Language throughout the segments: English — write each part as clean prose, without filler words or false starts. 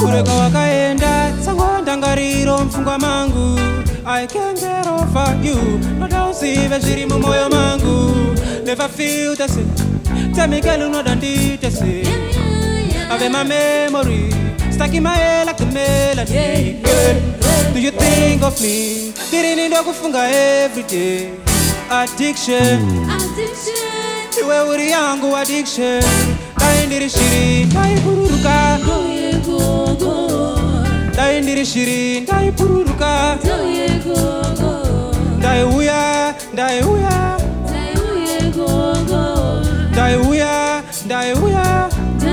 Kureka wakaenda Sangonda ngariro mfungwa mangu I can't get over you Nodausive zviri mumoyo mangu Never feel the same Tell me girl you know that the same I've my memory Stuck in my head like the melody Do you think of me? Didn't need to kufunga every day Addiction Iwe uri yangu addiction Daindiri shiri Daipururuka Daindiri shiri Daipururuka Daiuya Daiuya Daiuya Daiuya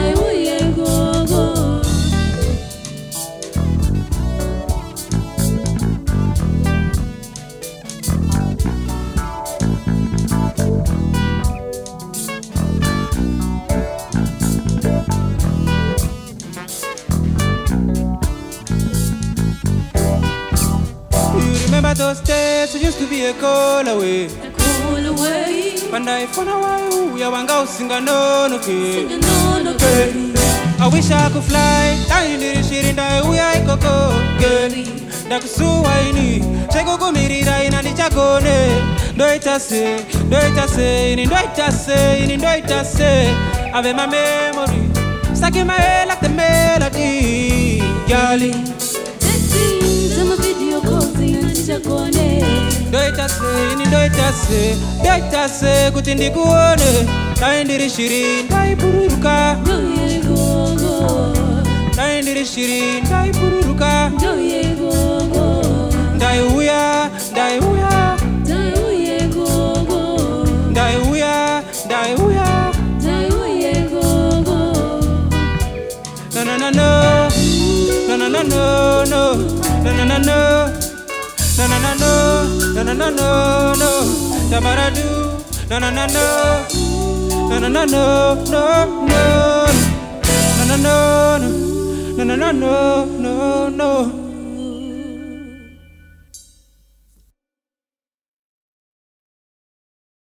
Remember those days we used to be a call away. A call away. And I found a way we are one go sing a no ke. I wish I could fly. Down in shit and I we IKOKO girl. Dakusu waini. Chego go miri da ina ni chakone. Do it say, do it say, do it say, do it say. Ave my memory. Stuck in my head like the melody. Girlie. Doita se, kutindi kuone. Daindiri shiri, daipururuka. Daindiri shiri, daipururuka. Daiuya, daiuya. Daiuya, daiuya. No, no, no, no. No, no, no, no, no. No, no, no, no. No no no no no no no no Tabaradu no no no no no no no no no no no no no no no no no